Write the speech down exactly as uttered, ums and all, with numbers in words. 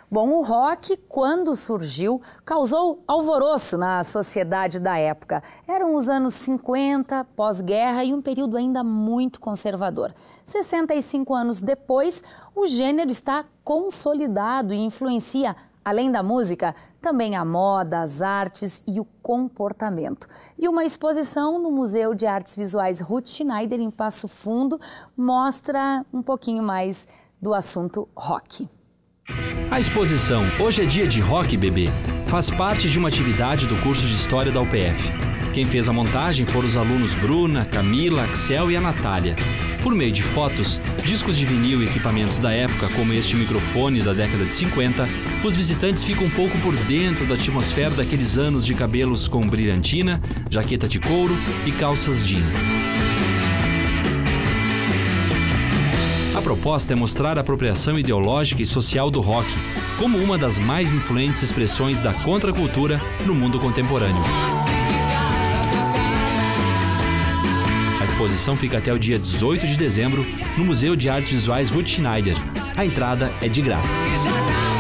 Bom, o rock, quando surgiu, causou alvoroço na sociedade da época. Eram os anos cinquenta, pós-guerra e um período ainda muito conservador. sessenta e cinco anos depois, o gênero está consolidado e influencia, além da música, também a moda, as artes e o comportamento. E uma exposição no Museu de Artes Visuais Ruth Schneider, em Passo Fundo, mostra um pouquinho mais do assunto rock. A exposição Hoje é Dia de Rock, Bebê faz parte de uma atividade do curso de História da U P F. Quem fez a montagem foram os alunos Bruna, Camila, Axel e a Natália. Por meio de fotos, discos de vinil e equipamentos da época, como este microfone da década de cinquenta, os visitantes ficam um pouco por dentro da atmosfera daqueles anos de cabelos com brilhantina, jaqueta de couro e calças jeans. A proposta é mostrar a apropriação ideológica e social do rock como uma das mais influentes expressões da contracultura no mundo contemporâneo. A exposição fica até o dia dezoito de dezembro no Museu de Artes Visuais Ruth Schneider. A entrada é de graça.